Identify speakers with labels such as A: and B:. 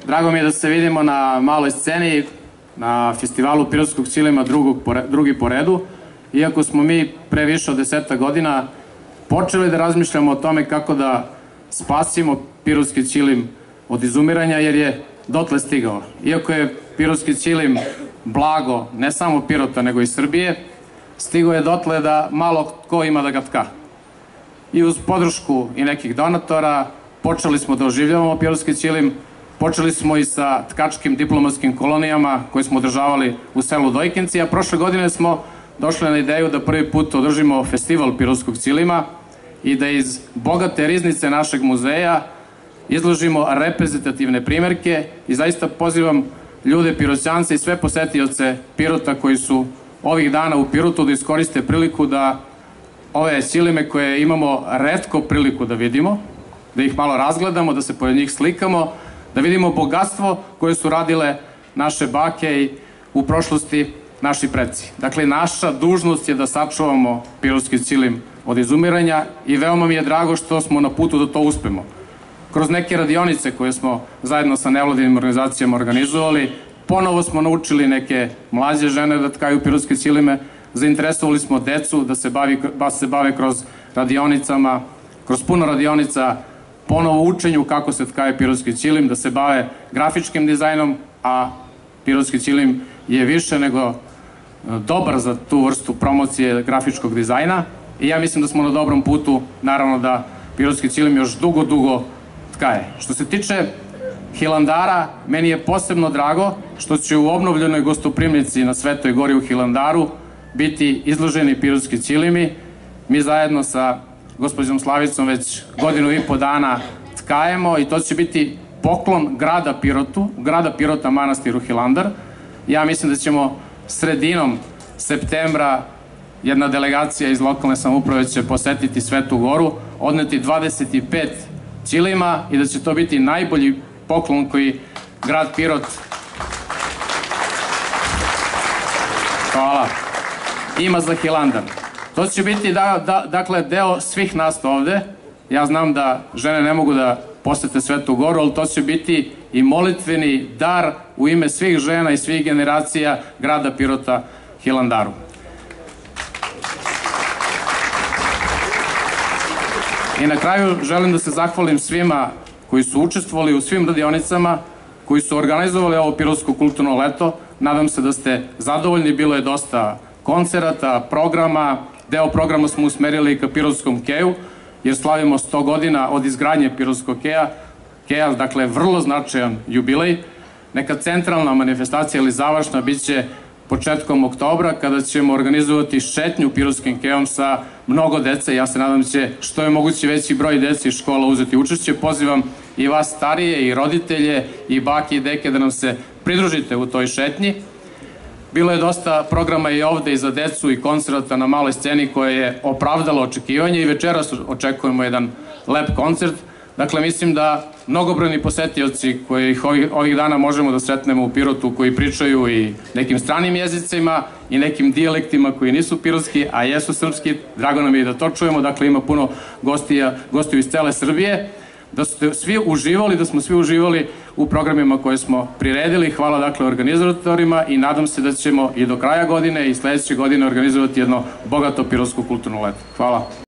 A: Drago mi je da se vidimo na maloj sceni, na festivalu pirotskog ćilima drugi po redu. Iako smo mi pre više od 10 godina počeli da razmišljamo o tome kako da spasimo pirotski ćilim od izumiranja, jer je dotle stigao. Iako je pirotski ćilim blago ne samo Pirota nego i Srbije, stigao je dotle da malo ko ima da ga tka. I uz podršku i nekih donatora počeli smo da oživljavamo pirotski ćilim, počeli smo i sa tkačkim diplomatskim kolonijama koje smo održavali u selu Dojkinci, a prošle godine smo došli na ideju da prvi put održimo festival pirotskog ćilima i da iz bogate riznice našeg muzeja izložimo reprezentativne primerke i zaista pozivam ljude Piroćance i sve posetioce Pirota koji su ovih dana u Pirotu da iskoriste priliku da ove ćilime koje imamo retko priliku da vidimo, da ih malo razgledamo, da se pored njih slikamo, da vidimo bogatstvo koje su radile naše bake i u prošlosti naši preci. Dakle, naša dužnost je da sačuvamo pirotski ćilim od izumiranja i veoma mi je drago što smo na putu da to uspemo. Kroz neke radionice koje smo zajedno sa nevladinim organizacijama organizovali, ponovo smo naučili neke mlađe žene da tkaju pirotske ćilime, zainteresovali smo decu da se bave kroz radionicama, kroz puno radionica, ponovo učenju kako se tkaje pirotski ćilim, da se bave grafičkim dizajnom, a pirotski ćilim je više nego dobar za tu vrstu promocije grafičkog dizajna i ja mislim da smo na dobrom putu, naravno da pirotski ćilim još dugo tkaje. Što se tiče Hilandara, meni je posebno drago što će u obnovljenoj gostoprimnici na Svetoj gori u Hilandaru biti izloženi pirotski ćilimi. Mi zajedno sa gospođom Slavicom već 1,5 dana tkajemo i to će biti poklon grada Pirota manastiru Hilandar. Ja mislim da ćemo sredinom septembra jedna delegacija iz lokalne samouprave će posetiti Svetu goru, odneti 25 ćilima i da će to biti najbolji poklon koji grad Pirot ima za Hilandar. To će biti dakle deo svih nas ovde. Ja znam da žene ne mogu da posete Svetu goru, ali to će biti i molitveni dar u ime svih žena i svih generacija grada Pirota Hilandaru. I na kraju želim da se zahvalim svima koji su učestvovali u svim radionicama, koji su organizovali ovo pirotsko kulturno leto. Nadam se da ste zadovoljni, bilo je dosta koncerata, programa, deo programa smo usmerili i ka pirotskom keju, jer slavimo 100 godina od izgradnje pirotskog keja, dakle vrlo značajan jubilej. Neka centralna manifestacija ili završna bit će početkom oktobra, kada ćemo organizovati šetnju pirotskim kejom sa mnogo dece. Ja se nadam da će što je moguće veći broj dece iz škola uzeti učešće. Pozivam i vas starije i roditelje i bake i deke da nam se pridružite u toj šetnji. Bilo je dosta programa i ovde i za decu i koncerta na maloj sceni koje je opravdalo očekivanje i večeras očekujemo jedan lep koncert. Dakle, mislim da mnogobrojni posetioci koji ovih dana možemo da sretnemo u Pirotu, koji pričaju i nekim stranim jezicima i nekim dijalektima koji nisu pirotski, a jesu srpski, drago nam je da to čujemo. Dakle, ima puno gostiju iz cele Srbije. Da smo svi uživali u programima koje smo priredili. Hvala dakle organizatorima i nadam se da ćemo i do kraja godine i sledeće godine organizovati jedno bogato pirotsko kulturno leto. Hvala.